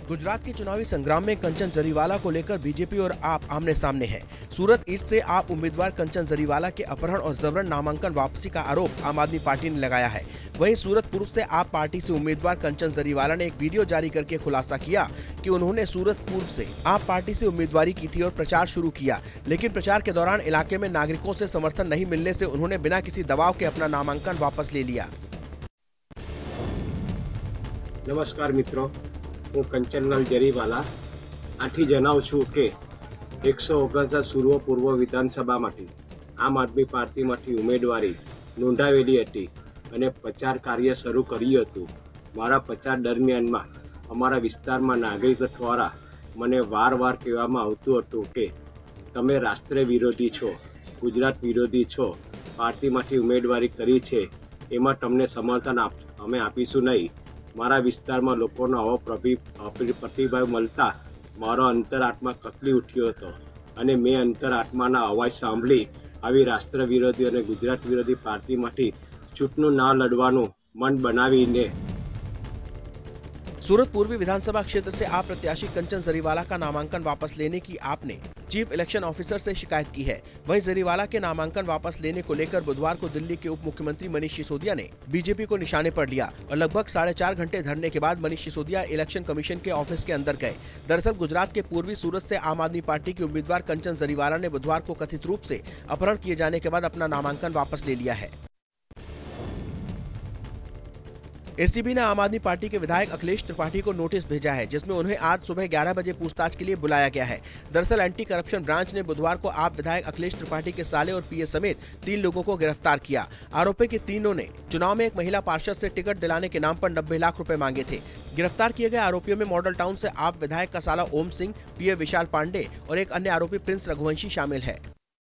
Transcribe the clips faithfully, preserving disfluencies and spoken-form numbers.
गुजरात के चुनावी संग्राम में कंचन जरीवाला को लेकर बीजेपी और आप आमने सामने हैं। सूरत ईस्ट से आप उम्मीदवार कंचन जरीवाला के अपहरण और जबरन नामांकन वापसी का आरोप आम आदमी पार्टी ने लगाया है। वहीं सूरत पूर्व से आप पार्टी से उम्मीदवार कंचन जरीवाला ने एक वीडियो जारी करके खुलासा किया कि उन्होंने सूरत पूर्व से आप पार्टी से उम्मीदवारी की थी और प्रचार शुरू किया, लेकिन प्रचार के दौरान इलाके में नागरिकों से समर्थन नहीं मिलने से उन्होंने बिना किसी दबाव के अपना नामांकन वापस ले लिया। नमस्कार मित्रों, હું કંચનલાલ જરીવાલા આથી જણાવું છું કે એકસો ઓગણસાઠ સુરવો પૂર્વ વિધાનસભામાંથી આમ આદમી પાર્ટીમાંથી ઉમેદવારી નોંધાવેલી હતી અને પ્રચાર કાર્ય શરૂ કર્યું હતું। મારા પ્રચાર દરમિયાનમાં અમારા વિસ્તારમાં નાગરિકો દ્વારા મને વારવાર કહેવામાં આવતું હતું કે તમે રાષ્ટ્ર વિરોધી છો, ગુજરાત વિરોધી છો, પાર્ટીમાંથી ઉમેદવારી કરી છે એમાં તમને સમર્થન આપ અમે આપીશું નહીં। મારા વિસ્તારમાં લોકોનો આવો પ્રતિભાવ મળતા મારો અંતરાત્મા કકલી ઉઠ્યો હતો અને મેં અંતરાત્માના અવાજ સાંભળી આવી રાષ્ટ્ર વિરોધી અને ગુજરાત વિરોધી પાર્ટીમાંથી ચૂંટણી ના લડવાનું મન બનાવીને सूरत पूर्वी विधानसभा क्षेत्र से आप प्रत्याशी कंचन जरीवाला का नामांकन वापस लेने की आपने चीफ इलेक्शन ऑफिसर से शिकायत की है। वहीं जरीवाला के नामांकन वापस लेने को लेकर बुधवार को दिल्ली के उप मुख्यमंत्री मनीष सिसोदिया ने बीजेपी को निशाने पर लिया और लगभग साढ़े चार घंटे धरने के बाद मनीष सिसोदिया इलेक्शन कमीशन के ऑफिस के अंदर गए। दरअसल गुजरात के पूर्वी सूरत से आम आदमी पार्टी के उम्मीदवार कंचन जरीवाला ने बुधवार को कथित रूप से अपहरण किए जाने के बाद अपना नामांकन वापस ले लिया है। एसीबी ने आम आदमी पार्टी के विधायक अखिलेश त्रिपाठी को नोटिस भेजा है, जिसमें उन्हें आज सुबह ग्यारह बजे पूछताछ के लिए बुलाया गया है। दरअसल एंटी करप्शन ब्रांच ने बुधवार को आप विधायक अखिलेश त्रिपाठी के साले और पीए समेत तीन लोगों को गिरफ्तार किया। आरोपी के तीनों ने चुनाव में एक महिला पार्षद से टिकट दिलाने के नाम पर नब्बे लाख रुपए मांगे थे। गिरफ्तार किए गए आरोपियों में मॉडल टाउन से आप विधायक का साला ओम सिंह, पीए विशाल पांडे और एक अन्य आरोपी प्रिंस रघुवंशी शामिल है।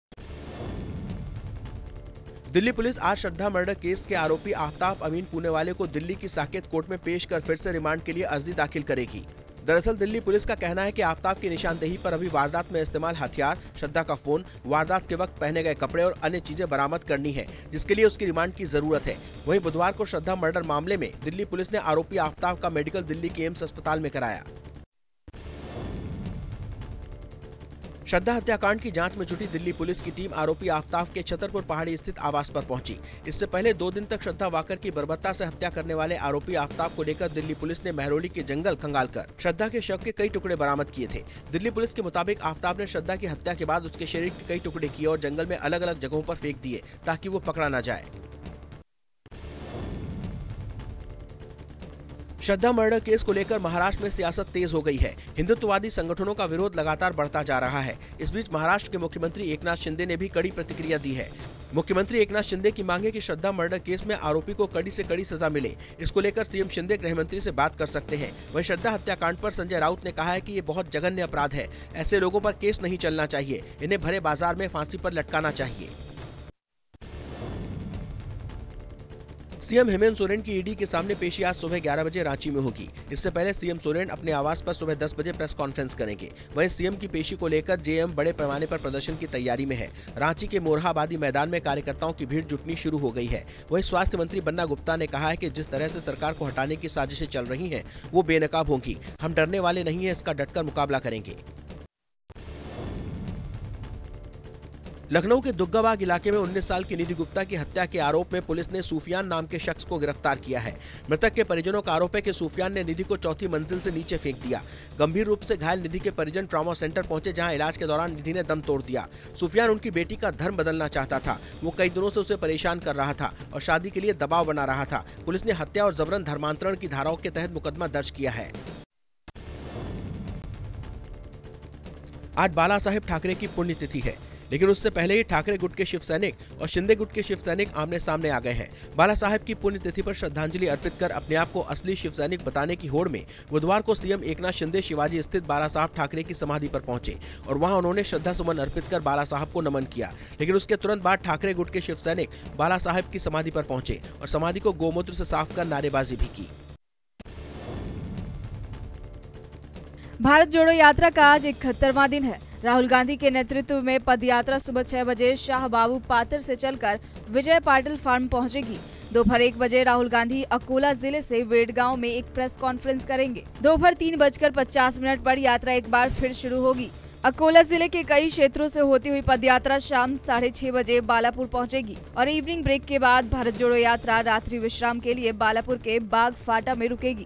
दिल्ली पुलिस आज श्रद्धा मर्डर केस के आरोपी आफ्ताब अमीन पूनेवाले को दिल्ली की साकेत कोर्ट में पेश कर फिर से रिमांड के लिए अर्जी दाखिल करेगी। दरअसल दिल्ली पुलिस का कहना है कि आफ्ताब की निशानदेही पर अभी वारदात में इस्तेमाल हथियार, श्रद्धा का फोन, वारदात के वक्त पहने गए कपड़े और अन्य चीजें बरामद करनी है, जिसके लिए उसकी रिमांड की जरूरत है। वहीं बुधवार को श्रद्धा मर्डर मामले में दिल्ली पुलिस ने आरोपी आफ्ताब का मेडिकल दिल्ली के एम्स अस्पताल में कराया। श्रद्धा हत्याकांड की जांच में जुटी दिल्ली पुलिस की टीम आरोपी आफ्ताब के छतरपुर पहाड़ी स्थित आवास पर पहुंची। इससे पहले दो दिन तक श्रद्धा वाकर की बर्बरता से हत्या करने वाले आरोपी आफ्ताब को लेकर दिल्ली पुलिस ने महरौली के जंगल खंगालकर श्रद्धा के शव के कई टुकड़े बरामद किए थे। दिल्ली पुलिस के मुताबिक आफ्ताब ने श्रद्धा की हत्या के बाद उसके शरीर के कई टुकड़े किए और जंगल में अलग अलग जगहों पर फेंक दिए ताकि वो पकड़ा न जाए। श्रद्धा मर्डर केस को लेकर महाराष्ट्र में सियासत तेज हो गई है। हिंदुत्ववादी संगठनों का विरोध लगातार बढ़ता जा रहा है। इस बीच महाराष्ट्र के मुख्यमंत्री एकनाथ शिंदे ने भी कड़ी प्रतिक्रिया दी है। मुख्यमंत्री एकनाथ शिंदे की मांग है कि श्रद्धा मर्डर केस में आरोपी को कड़ी से कड़ी सजा मिले। इसको लेकर सीएम शिंदे गृह मंत्री से बात कर सकते हैं। वहीं श्रद्धा हत्याकांड पर संजय राउत ने कहा है कि ये बहुत जघन्य अपराध है, ऐसे लोगों पर केस नहीं चलना चाहिए, इन्हें भरे बाजार में फांसी पर लटकाना चाहिए। सीएम हेमंत सोरेन की ईडी के सामने पेशी आज सुबह ग्यारह बजे रांची में होगी। इससे पहले सीएम सोरेन अपने आवास पर सुबह दस बजे प्रेस कॉन्फ्रेंस करेंगे। वहीं सीएम की पेशी को लेकर जेएम बड़े पैमाने पर प्रदर्शन की तैयारी में है। रांची के मोरहाबादी मैदान में कार्यकर्ताओं की भीड़ जुटनी शुरू हो गई है। वहीं स्वास्थ्य मंत्री बन्ना गुप्ता ने कहा है कि जिस तरह से सरकार को हटाने की साजिशें चल रही हैं, वो बेनकाब होंगी। हम डरने वाले नहीं है, इसका डटकर मुकाबला करेंगे। लखनऊ के दुग्गाबाग इलाके में उन्नीस साल की निधि गुप्ता की हत्या के आरोप में पुलिस ने सूफियान नाम के शख्स को गिरफ्तार किया है। मृतक के परिजनों का आरोप है कि सूफियान ने निधि को चौथी मंजिल से नीचे फेंक दिया। गंभीर रूप से घायल निधि के परिजन ट्रॉमा सेंटर पहुंचे, जहां इलाज के दौरान निधि ने दम तोड़ दिया। सूफियान उनकी बेटी का धर्म बदलना चाहता था। वो कई दिनों से उसे परेशान कर रहा था और शादी के लिए दबाव बना रहा था। पुलिस ने हत्या और जबरन धर्मांतरण की धाराओं के तहत मुकदमा दर्ज किया है। आज बाला साहेब ठाकरे की पुण्यतिथि है, लेकिन उससे पहले ही ठाकरे गुट के शिव सैनिक और शिंदे गुट के शिव सैनिक आमने सामने आ गए हैं। बाला साहेब की पुण्यतिथि पर श्रद्धांजलि अर्पित कर अपने आप को असली शिव सैनिक बताने की होड़ में बुधवार को सीएम एकनाथ शिंदे शिवाजी स्थित बाला साहब ठाकरे की समाधि पर पहुंचे और वहां उन्होंने श्रद्धा सुमन अर्पित कर बाला साहब को नमन किया। लेकिन उसके तुरंत बाद ठाकरे गुट के शिव सैनिक बाला साहेब की समाधि पर पहुंचे और समाधि को गोमूत्र से साफ कर नारेबाजी भी की। भारत जोड़ो यात्रा का आज इकहत्तरवां दिन है। राहुल गांधी के नेतृत्व में पदयात्रा सुबह छह बजे शाह बाबू पात्र से चलकर विजय पाटिल फार्म पहुंचेगी। दोपहर एक बजे राहुल गांधी अकोला जिले से वेड़गांव में एक प्रेस कॉन्फ्रेंस करेंगे। दोपहर तीन बजकर पचास मिनट पर यात्रा एक बार फिर शुरू होगी। अकोला जिले के कई क्षेत्रों से होती हुई पदयात्रा शाम साढ़े छह बजे बालापुर पहुंचेगी और इवनिंग ब्रेक के बाद भारत जोड़ो यात्रा रात्रि विश्राम के लिए बालापुर के बाग फाटा में रुकेगी।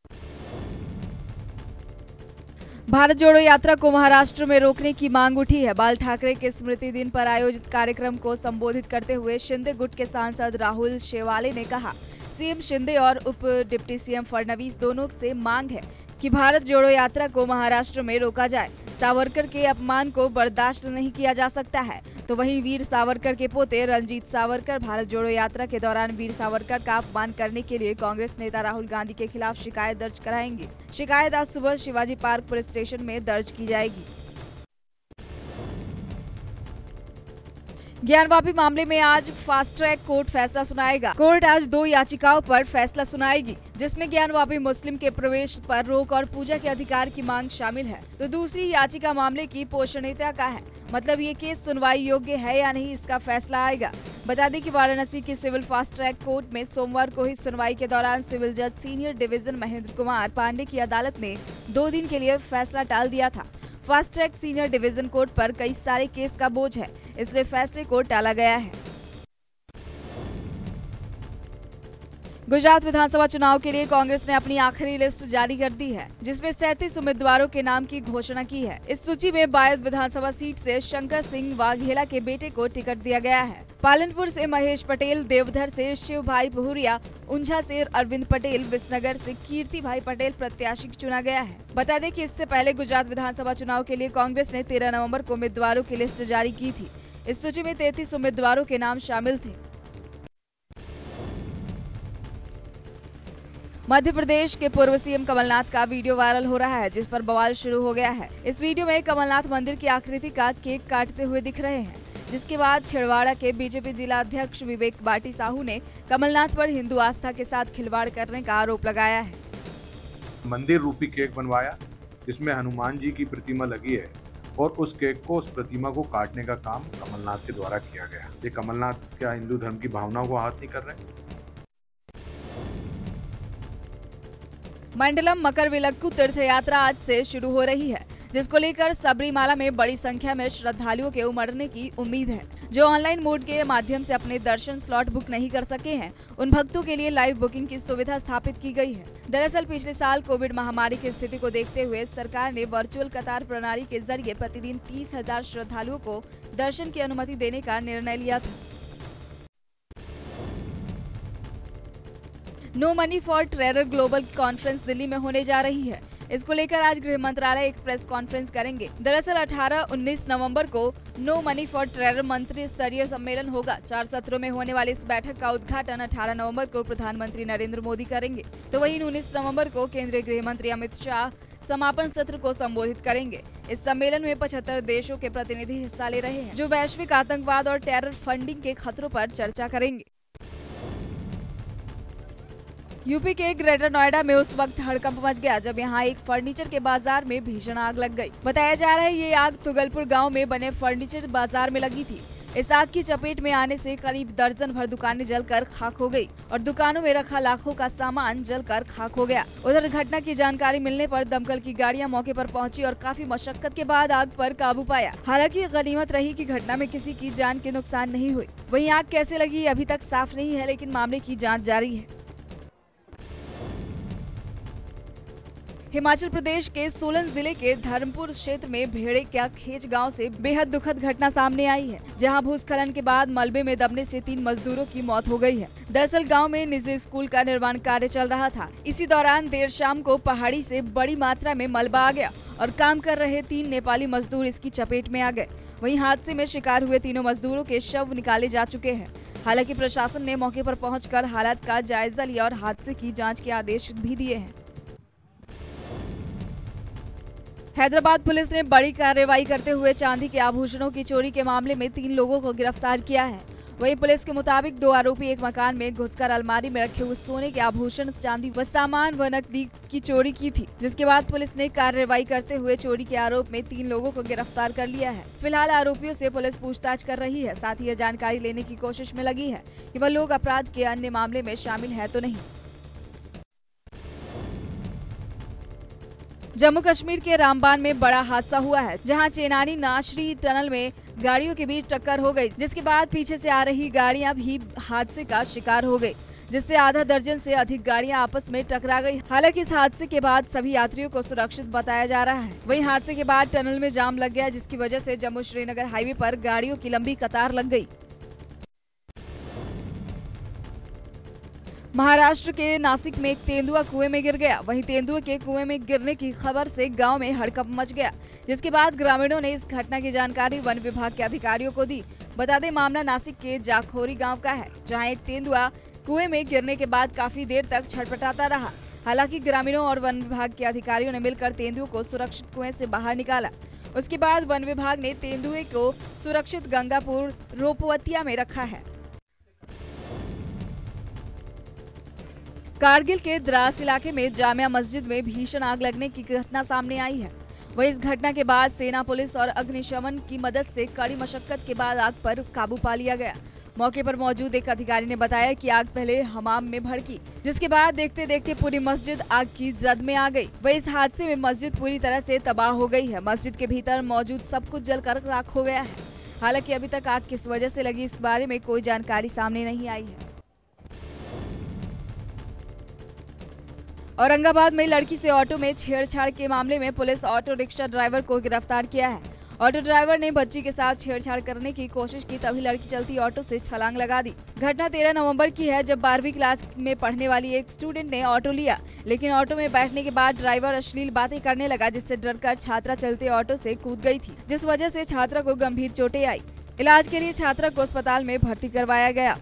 भारत जोड़ो यात्रा को महाराष्ट्र में रोकने की मांग उठी है। बाल ठाकरे के स्मृति दिन पर आयोजित कार्यक्रम को संबोधित करते हुए शिंदे गुट के सांसद राहुल शेवाले ने कहा, सीएम शिंदे और उप डिप्टी सीएम फडणवीस दोनों से मांग है कि भारत जोड़ो यात्रा को महाराष्ट्र में रोका जाए। सावरकर के अपमान को बर्दाश्त नहीं किया जा सकता है। तो वहीं वीर सावरकर के पोते रंजीत सावरकर भारत जोड़ो यात्रा के दौरान वीर सावरकर का अपमान करने के लिए कांग्रेस नेता राहुल गांधी के खिलाफ शिकायत दर्ज कराएंगे। शिकायत आज सुबह शिवाजी पार्क पुलिस स्टेशन में दर्ज की जाएगी। ज्ञानवापी मामले में आज फास्ट ट्रैक कोर्ट फैसला सुनाएगा। कोर्ट आज दो याचिकाओं पर फैसला सुनाएगी, जिसमें ज्ञानवापी मुस्लिम के प्रवेश पर रोक और पूजा के अधिकार की मांग शामिल है। तो दूसरी याचिका मामले की पोषणीयता का है, मतलब ये केस सुनवाई योग्य है या नहीं, इसका फैसला आएगा। बता दें कि वाराणसी की सिविल फास्ट ट्रैक कोर्ट में सोमवार को ही सुनवाई के दौरान सिविल जज सीनियर डिवीजन महेंद्र कुमार पांडे की अदालत ने दो दिन के लिए फैसला टाल दिया था। Fast track senior division court पर कई सारे केस का बोझ है, इसलिए फैसले को टाला गया है। गुजरात विधानसभा चुनाव के लिए कांग्रेस ने अपनी आखिरी लिस्ट जारी कर दी है, जिसमें सैंतीस उम्मीदवारों के नाम की घोषणा की है। इस सूची में बायद विधानसभा सीट से शंकर सिंह वाघेला के बेटे को टिकट दिया गया है। पालनपुर से महेश पटेल, देवधर से शिव भाई बहुरिया, उंझा से अरविंद पटेल, विसनगर से कीर्ति भाई पटेल प्रत्याशी चुना गया है। बता दें कि इससे पहले गुजरात विधानसभा चुनाव के लिए कांग्रेस ने तेरह नवम्बर को उम्मीदवारों की लिस्ट जारी की थी। इस सूची में तैंतीस उम्मीदवारों के नाम शामिल थे। मध्य प्रदेश के पूर्व सीएम कमलनाथ का वीडियो वायरल हो रहा है, जिस पर बवाल शुरू हो गया है। इस वीडियो में कमलनाथ मंदिर की आकृति का केक काटते हुए दिख रहे हैं, जिसके बाद छिंदवाड़ा के बीजेपी जिला अध्यक्ष विवेक बाटी साहू ने कमलनाथ पर हिंदू आस्था के साथ खिलवाड़ करने का आरोप लगाया है। मंदिर रूपी केक बनवाया, जिसमें हनुमान जी की प्रतिमा लगी है और उस केक को, उस प्रतिमा को काटने का काम कमलनाथ के द्वारा किया गया। ये कमलनाथ क्या हिंदू धर्म की भावनाओं को आहत नहीं कर रहे? मंडलम मकरविलक्कू तीर्थ यात्रा आज से शुरू हो रही है, जिसको लेकर सबरीमाला में बड़ी संख्या में श्रद्धालुओं के उमड़ने की उम्मीद है। जो ऑनलाइन मोड के माध्यम से अपने दर्शन स्लॉट बुक नहीं कर सके हैं, उन भक्तों के लिए लाइव बुकिंग की सुविधा स्थापित की गई है। दरअसल पिछले साल कोविड महामारी की स्थिति को देखते हुए सरकार ने वर्चुअल कतार प्रणाली के जरिए प्रतिदिन तीस हजार श्रद्धालुओं को दर्शन की अनुमति देने का निर्णय लिया था। No money for terror global conference Delhi में होने जा रही है। इसको लेकर आज गृह मंत्रालय एक प्रेस कॉन्फ्रेंस करेंगे। दरअसल अठारह उन्नीस नवंबर को नो मनी फॉर टेरर मंत्री स्तरीय सम्मेलन होगा। चार सत्रों में होने वाली इस बैठक का उद्घाटन अठारह नवंबर को प्रधानमंत्री नरेंद्र मोदी करेंगे। तो वहीं उन्नीस नवंबर को केंद्रीय गृह मंत्री अमित शाह समापन सत्र को संबोधित करेंगे। इस सम्मेलन में पचहत्तर देशों के प्रतिनिधि हिस्सा ले रहे हैं, जो वैश्विक आतंकवाद और टेरर फंडिंग के खतरों पर चर्चा करेंगे। यूपी के ग्रेटर नोएडा में उस वक्त हड़कंप मच गया जब यहां एक फर्नीचर के बाजार में भीषण आग लग गई। बताया जा रहा है ये आग तुगलपुर गांव में बने फर्नीचर बाजार में लगी थी। इस आग की चपेट में आने से करीब दर्जन भर दुकानें जलकर खाक हो गई और दुकानों में रखा लाखों का सामान जलकर खाक हो गया। उधर घटना की जानकारी मिलने पर दमकल की गाड़ियां मौके पर पहुंची और काफी मशक्कत के बाद आग पर काबू पाया। हालांकि गनीमत रही कि घटना में किसी की जान के नुकसान नहीं हुई। वहीं आग कैसे लगी अभी तक साफ नहीं है, लेकिन मामले की जाँच जारी है। हिमाचल प्रदेश के सोलन जिले के धर्मपुर क्षेत्र में भेड़े का खेच गांव से बेहद दुखद घटना सामने आई है, जहां भूस्खलन के बाद मलबे में दबने से तीन मजदूरों की मौत हो गई है। दरअसल गांव में निजी स्कूल का निर्माण कार्य चल रहा था। इसी दौरान देर शाम को पहाड़ी से बड़ी मात्रा में मलबा आ गया और काम कर रहे तीन नेपाली मजदूर इसकी चपेट में आ गए। वहीं हादसे में शिकार हुए तीनों मजदूरों के शव निकाले जा चुके हैं। हालांकि प्रशासन ने मौके पर पहुंचकर हालात का जायजा लिया और हादसे की जाँच के आदेश भी दिए हैं। हैदराबाद पुलिस ने बड़ी कार्रवाई करते हुए चांदी के आभूषणों की चोरी के मामले में तीन लोगों को गिरफ्तार किया है। वहीं पुलिस के मुताबिक दो आरोपी एक मकान में घुसकर अलमारी में रखे हुए सोने के आभूषण, चांदी व सामान व नकदी की चोरी की थी, जिसके बाद पुलिस ने कार्रवाई करते हुए चोरी के आरोप में तीन लोगों को गिरफ्तार कर लिया है। फिलहाल आरोपियों से पुलिस पूछताछ कर रही है, साथ ही यह जानकारी लेने की कोशिश में लगी है कि वह लोग अपराध के अन्य मामले में शामिल है तो नहीं। जम्मू कश्मीर के रामबान में बड़ा हादसा हुआ है, जहां चेनानी नाशरी टनल में गाड़ियों के बीच टक्कर हो गई, जिसके बाद पीछे से आ रही गाड़ियां भी हादसे का शिकार हो गई, जिससे आधा दर्जन से अधिक गाड़ियां आपस में टकरा गई। हालांकि इस हादसे के बाद सभी यात्रियों को सुरक्षित बताया जा रहा है। वहीं हादसे के बाद टनल में जाम लग गया, जिसकी वजह से जम्मू श्रीनगर हाईवे पर गाड़ियों की लंबी कतार लग गई। महाराष्ट्र के नासिक में एक तेंदुआ कुएं में गिर गया। वहीं तेंदुए के कुएं में गिरने की खबर से गांव में हड़कंप मच गया, जिसके बाद ग्रामीणों ने इस घटना की जानकारी वन विभाग के अधिकारियों को दी। बता दें, मामला नासिक के जाखोरी गांव का है, जहां एक तेंदुआ कुएं में गिरने के बाद काफी देर तक छटपटाता रहा। हालांकि ग्रामीणों और वन विभाग के अधिकारियों ने मिलकर तेंदुए को सुरक्षित कुएं से बाहर निकाला। उसके बाद वन विभाग ने तेंदुए को सुरक्षित गंगापुर रोपवतिया में रखा है। कारगिल के द्रास इलाके में जामिया मस्जिद में भीषण आग लगने की घटना सामने आई है। वहीं इस घटना के बाद सेना, पुलिस और अग्निशमन की मदद से कड़ी मशक्कत के बाद आग पर काबू पा लिया गया। मौके पर मौजूद एक अधिकारी ने बताया कि आग पहले हमाम में भड़की, जिसके बाद देखते देखते पूरी मस्जिद आग की जद में आ गई। वहीं इस हादसे में मस्जिद पूरी तरह से तबाह हो गई है। मस्जिद के भीतर मौजूद सब कुछ जलकर राख हो गया है। हालांकि अभी तक आग किस वजह से लगी, इस बारे में कोई जानकारी सामने नहीं आई है। औरंगाबाद में लड़की से ऑटो में छेड़छाड़ के मामले में पुलिस ऑटो रिक्शा ड्राइवर को गिरफ्तार किया है। ऑटो ड्राइवर ने बच्ची के साथ छेड़छाड़ करने की कोशिश की, तभी लड़की चलती ऑटो से छलांग लगा दी। घटना तेरह नवंबर की है, जब बारहवीं क्लास में पढ़ने वाली एक स्टूडेंट ने ऑटो लिया, लेकिन ऑटो में बैठने के बाद ड्राइवर अश्लील बातें करने लगा, जिससे डरकर छात्रा चलते ऑटो से कूद गई थी, जिस वजह से छात्रा को गंभीर चोटें आई। इलाज के लिए छात्रा को अस्पताल में भर्ती करवाया गया।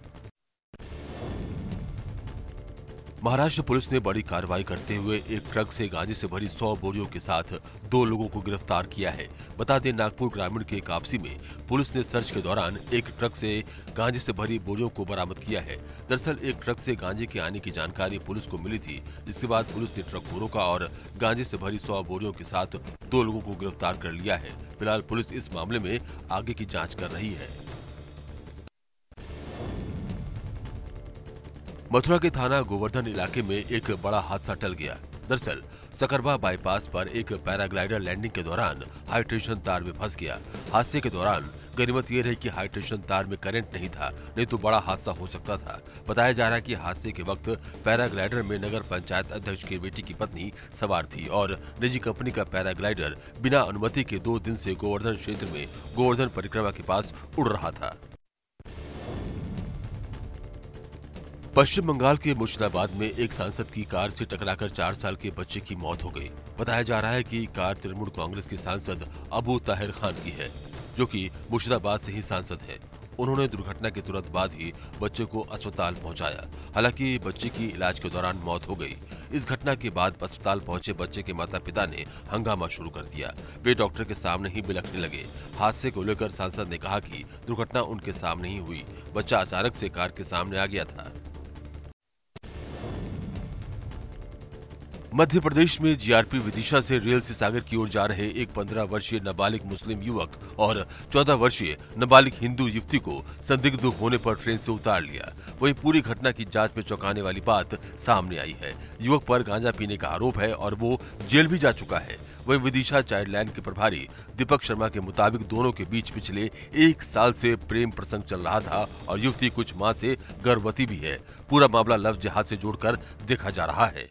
महाराष्ट्र पुलिस ने बड़ी कार्रवाई करते हुए एक ट्रक से गांजे से भरी सौ बोरियों के साथ दो लोगों को गिरफ्तार किया है। बता दें, नागपुर ग्रामीण के कापसी में पुलिस ने सर्च के दौरान एक ट्रक से गांजे से भरी बोरियों को बरामद किया है। दरअसल एक ट्रक से गांजे के आने की जानकारी पुलिस को मिली थी, जिसके बाद पुलिस ने ट्रक को रोका और गांजे से भरी सौ बोरियों के साथ दो लोगों को गिरफ्तार कर लिया है। फिलहाल पुलिस इस मामले में आगे की जाँच कर रही है। मथुरा के थाना गोवर्धन इलाके में एक बड़ा हादसा टल गया। दरअसल सकरबा बाईपास पर एक पैराग्लाइडर लैंडिंग के दौरान हाई टेंशन तार में फंस गया। हादसे के दौरान गनीमत ये रही कि हाई टेंशन तार में करंट नहीं था, नहीं तो बड़ा हादसा हो सकता था। बताया जा रहा है कि हादसे के वक्त पैराग्लाइडर में नगर पंचायत अध्यक्ष की बेटी की पत्नी सवार थी और निजी कंपनी का पैराग्लाइडर बिना अनुमति के दो दिन से गोवर्धन क्षेत्र में गोवर्धन परिक्रमा के पास उड़ रहा था। पश्चिम बंगाल के मुर्शिदाबाद में एक सांसद की कार से टकराकर चार साल के बच्चे की मौत हो गई। बताया जा रहा है कि कार तृणमूल कांग्रेस के सांसद अबू ताहिर खान की है, जो कि मुर्शिदाबाद से ही सांसद है। उन्होंने दुर्घटना के तुरंत बाद ही बच्चे को अस्पताल पहुंचाया। हालांकि बच्चे की इलाज के दौरान मौत हो गई। इस घटना के बाद अस्पताल पहुंचे बच्चे के माता पिता ने हंगामा शुरू कर दिया। वे डॉक्टर के सामने ही बिलखने लगे। हादसे को लेकर सांसद ने कहा कि दुर्घटना उनके सामने ही हुई, बच्चा अचानक से कार के सामने आ गया था। मध्य प्रदेश में जीआरपी विदिशा से रेल से सागर की ओर जा रहे एक पंद्रह वर्षीय नाबालिग मुस्लिम युवक और चौदह वर्षीय नाबालिग हिंदू युवती को संदिग्ध होने पर ट्रेन से उतार लिया। वहीं पूरी घटना की जांच में चौंकाने वाली बात सामने आई है। युवक पर गांजा पीने का आरोप है और वो जेल भी जा चुका है। वहीं विदिशा चाइल्ड लाइन के प्रभारी दीपक शर्मा के मुताबिक दोनों के बीच पिछले एक साल से प्रेम प्रसंग चल रहा था और युवती कुछ माह से गर्भवती भी है। पूरा मामला लव जिहाद से जोड़कर देखा जा रहा है।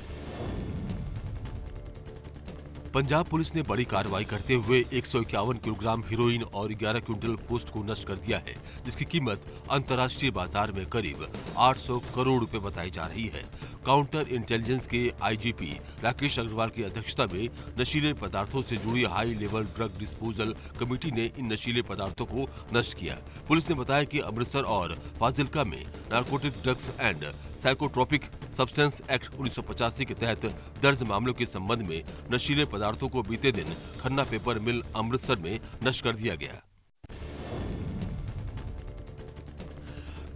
पंजाब पुलिस ने बड़ी कार्रवाई करते हुए एक सौ इक्यावन किलोग्राम हीरोइन और ग्यारह क्विंटल पोस्ट को नष्ट कर दिया है, जिसकी कीमत अंतर्राष्ट्रीय बाजार में करीब आठ सौ करोड़ रुपए बताई जा रही है। काउंटर इंटेलिजेंस के आईजीपी राकेश अग्रवाल की अध्यक्षता में नशीले पदार्थों से जुड़ी high level drug disposal committee ने इन नशीले पदार्थों को नष्ट किया। पुलिस ने बताया कि अमृतसर और फाजिल्का में narcotic drugs and psychotropic substance act उन्नीस सौ पचासी के तहत दर्ज मामलों के संबंध में नशीले पदार्थों को बीते दिन खन्ना पेपर मिल अमृतसर में नष्ट कर दिया गया।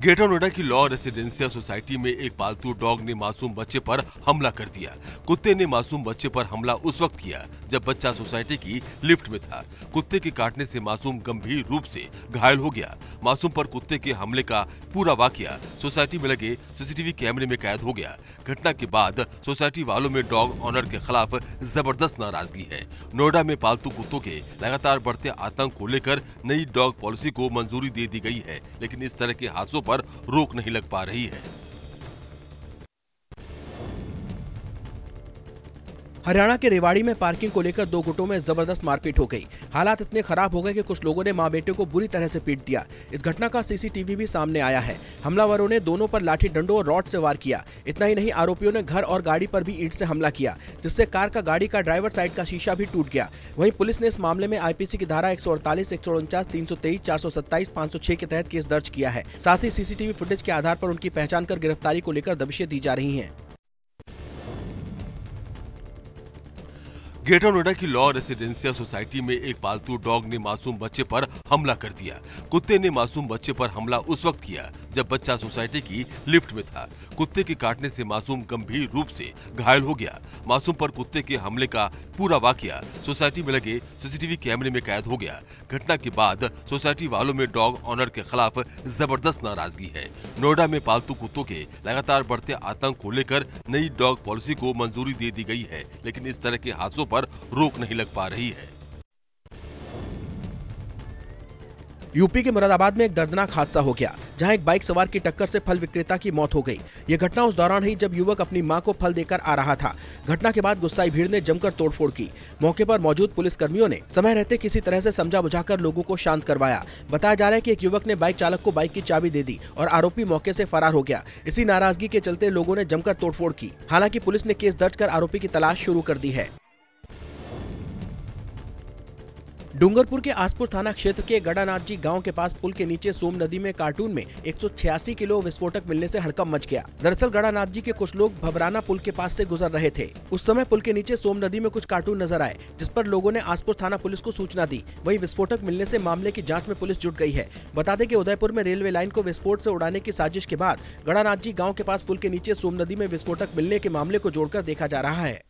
ग्रेटर नोएडा की लॉ रेसिडेंशियल सोसाइटी में एक पालतू डॉग ने मासूम बच्चे पर हमला कर दिया। कुत्ते ने मासूम बच्चे पर हमला उस वक्त किया जब बच्चा सोसाइटी की लिफ्ट में था। कुत्ते के काटने से मासूम गंभीर रूप से घायल हो गया। मासूम पर कुत्ते के हमले का पूरा वाकया सोसाइटी में लगे सीसीटीवी कैमरे में कैद हो गया। घटना के बाद सोसाइटी वालों में डॉग ऑनर के खिलाफ जबरदस्त नाराजगी है। नोएडा में पालतू कुत्तों के लगातार बढ़ते आतंक को लेकर नई डॉग पॉलिसी को मंजूरी दे दी गई है, लेकिन इस तरह के हादसों पर रोक नहीं लग पा रही है। हरियाणा के रेवाड़ी में पार्किंग को लेकर दो गुटों में जबरदस्त मारपीट हो गई। हालात इतने खराब हो गए कि कुछ लोगों ने मां बेटे को बुरी तरह से पीट दिया। इस घटना का सीसीटीवी भी सामने आया है। हमलावरों ने दोनों पर लाठी डंडों और रॉड से वार किया। इतना ही नहीं, आरोपियों ने घर और गाड़ी पर भी ईंट से हमला किया, जिससे कार का गाड़ी का ड्राइवर साइड का शीशा भी टूट गया। वहीं पुलिस ने इस मामले में आईपीसी की धारा एक सौ अड़तालीस, एक सौ उनचास, तीन सौ तेईस, चार सौ सत्ताईस, पाँच सौ छह के तहत केस दर्ज किया है। साथ ही सीसीटीवी फुटेज के आधार पर उनकी पहचान कर गिरफ्तारी को लेकर दबिशें दी जा रही हैं। ग्रेटर नोएडा की लॉ रेसिडेंशियल सोसाइटी में एक पालतू डॉग ने मासूम बच्चे पर हमला कर दिया। कुत्ते ने मासूम बच्चे पर हमला उस वक्त किया जब बच्चा सोसाइटी की लिफ्ट में था। कुत्ते के काटने से मासूम गंभीर रूप से घायल हो गया। मासूम पर कुत्ते के हमले का पूरा वाकया सोसाइटी में लगे सीसीटीवी कैमरे में कैद हो गया। घटना के बाद सोसाइटी वालों में डॉग ऑनर के खिलाफ जबरदस्त नाराजगी है। नोएडा में पालतू कुत्तों के लगातार बढ़ते आतंक को लेकर नई डॉग पॉलिसी को मंजूरी दे दी गई है, लेकिन इस तरह के हादसों पर रोक नहीं लग पा रही है। यूपी के मुरादाबाद में एक दर्दनाक हादसा हो गया, जहां एक बाइक सवार की टक्कर से फल विक्रेता की मौत हो गई। यह घटना उस दौरान हुई जब युवक अपनी मां को फल देकर आ रहा था। घटना के बाद गुस्साई भीड़ ने जमकर तोड़फोड़ की। मौके पर मौजूद पुलिस कर्मियों ने समय रहते किसी तरह से समझा बुझाकर लोगों को शांत करवाया। बताया जा रहा है कि एक युवक ने बाइक चालक को बाइक की चाबी दे दी और आरोपी मौके से फरार हो गया। इसी नाराजगी के चलते लोगों ने जमकर तोड़फोड़ की। हालांकि पुलिस ने केस दर्ज कर आरोपी की तलाश शुरू कर दी है। डूंगरपुर के आसपुर थाना क्षेत्र के गड़ानाथ जी गांव के पास पुल के नीचे सोम नदी में कार्टून में एक सौ छियासी किलो विस्फोटक मिलने से हड़कंप मच गया। दरअसल गड़ानाथ जी के कुछ लोग भबराना पुल के पास से गुजर रहे थे। उस समय पुल के नीचे सोम नदी में कुछ कार्टून नजर आए, जिस पर लोगों ने आसपुर थाना पुलिस को सूचना दी। वहीं विस्फोटक मिलने से मामले की जाँच में पुलिस जुट गई है। बता दें कि उदयपुर में रेलवे लाइन को विस्फोट से उड़ाने की साजिश के बाद गड़ानाथ जी गाँव के पास पुल के नीचे सोम नदी में विस्फोटक मिलने के मामले को जोड़कर देखा जा रहा है।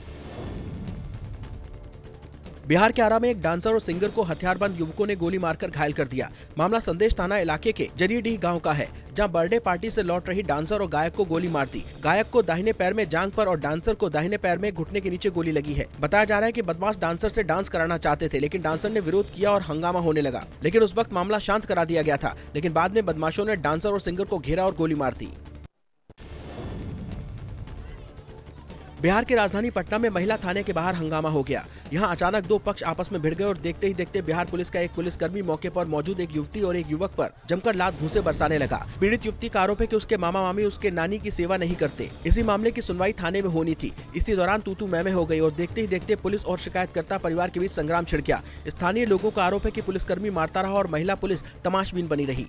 बिहार के आरा में एक डांसर और सिंगर को हथियारबंद युवकों ने गोली मारकर घायल कर दिया। मामला संदेश थाना इलाके के जरीडीह गांव का है, जहां बर्थडे पार्टी से लौट रही डांसर और गायक को गोली मार दी। गायक को दाहिने पैर में जांघ पर और डांसर को दाहिने पैर में घुटने के नीचे गोली लगी है। बताया जा रहा है कि बदमाश डांसर से डांस कराना चाहते थे, लेकिन डांसर ने विरोध किया और हंगामा होने लगा। लेकिन उस वक्त मामला शांत करा दिया गया था, लेकिन बाद में बदमाशों ने डांसर और सिंगर को घेरा और गोली मार दी। बिहार की राजधानी पटना में महिला थाने के बाहर हंगामा हो गया। यहां अचानक दो पक्ष आपस में भिड़ गए और देखते ही देखते बिहार पुलिस का एक पुलिसकर्मी मौके पर मौजूद एक युवती और एक युवक पर जमकर लात घूंसे बरसाने लगा। पीड़ित युवती का आरोप है कि उसके मामा मामी उसके नानी की सेवा नहीं करते। इसी मामले की सुनवाई थाने में होनी थी। इसी दौरान तू-तू मैं-मैं हो गई और देखते ही देखते पुलिस और शिकायतकर्ता परिवार के बीच संग्राम छिड़ गया। स्थानीय लोगों का आरोप है कि पुलिसकर्मी मारता रहा और महिला पुलिस तमाशबीन बनी रही।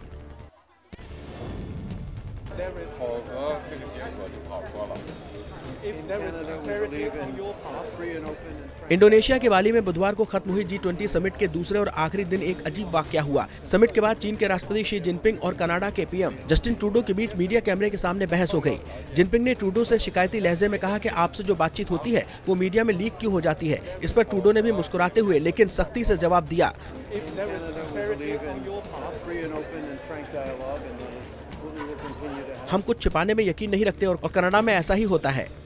इंडोनेशिया के बाली में बुधवार को खत्म हुई जी ट्वेंटी समिट के दूसरे और आखिरी दिन एक अजीब वाकया हुआ। समिट के बाद चीन के राष्ट्रपति शी जिनपिंग और कनाडा के पीएम जस्टिन ट्रूडो के बीच मीडिया कैमरे के सामने बहस हो गई। जिनपिंग ने ट्रूडो से शिकायती लहजे में कहा कि आपसे जो बातचीत होती है वो मीडिया में लीक क्यों हो जाती है। इस पर ट्रूडो ने भी मुस्कुराते हुए लेकिन सख्ती से जवाब दिया। हम कुछ छिपाने में यकीन नहीं रखते और कनाडा में ऐसा ही होता है।